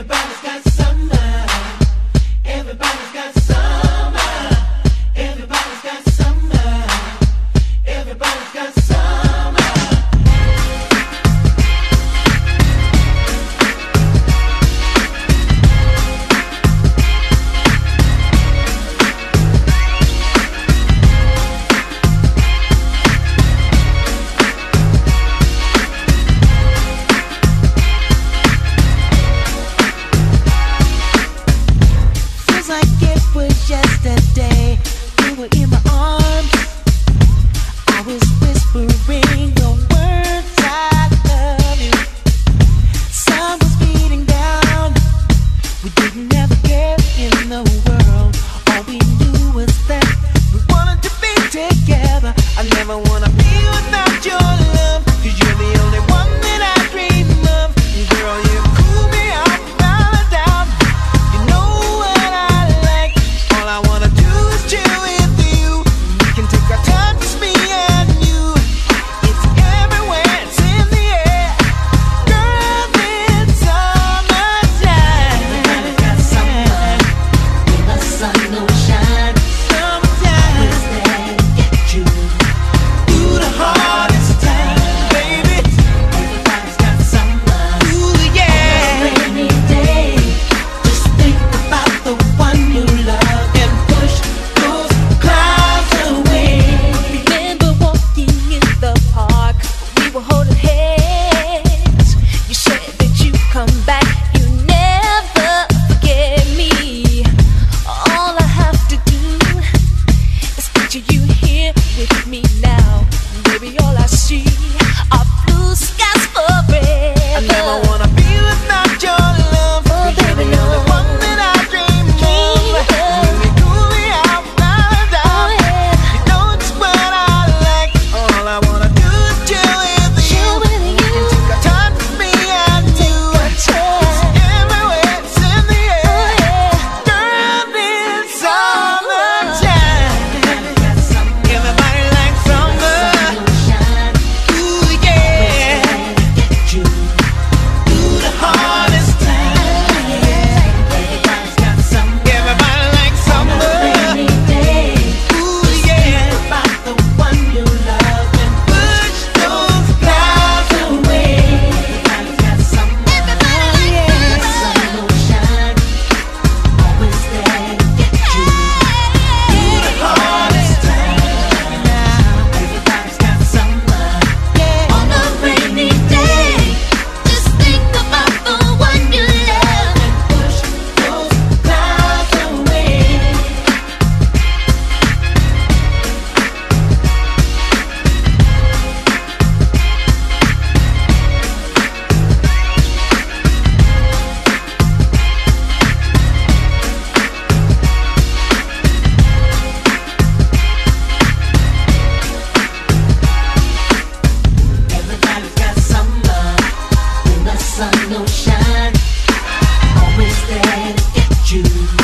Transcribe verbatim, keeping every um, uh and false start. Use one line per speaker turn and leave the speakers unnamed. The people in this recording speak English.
Everybody's got summer. Everybody's got summer. Everybody's got summer. Everybody's got summer.
Like it was yesterday, you were in my arms. I was whispering the words I love you. Sun was beating down. We didn't ever care in the world. All we knew was that we wanted to be together. I never wanna be without your love, 'cause you're the only one that I dream of. Girl, you cool me out without a doubt. You know what I like. All I wanna do is chill with you. We can take our time, just me and you. It's everywhere, it's in the air. Girl, it's summertime.
Everybody's got summer. When the sun don't shine,
Summertime.
who's there to get you
Through the hardest time, baby.
Everybody's got summer.
Ooh, yeah.
Rainy day, just think about the one you love and push those clouds away.
Remember walking in the park, we were holding hands. You said that you'd come back, you never forget me. All I have to do is picture you here with me now. Baby, all I see are blue skies forever. I never wanna be without your love. Oh, baby, you're the one that I dream of. When we cool me out without a doubt. You know just what I like. All I wanna do is chill with you. We can take our time, just me and you. It's everywhere, it's in the air. Girl, it's summertime.
Everybody's got summer.
Everybody likes summer.
Sun don't shine,
Ooh, yeah.
there to get you
Through the hardest time.
Everybody's got summer.
Everybody likes summer.
Rainy day,
Ooh, yeah.
about the one you love and
Push those clouds
away. Everybody's got summer. The sun don't shine, always there to get you
through the hardest time.
Everybody's got summer.
Yeah.
On a rainy day, just think about the one you love and push those clouds away. Everybody's got summer. When the sun don't shine, always there to get you.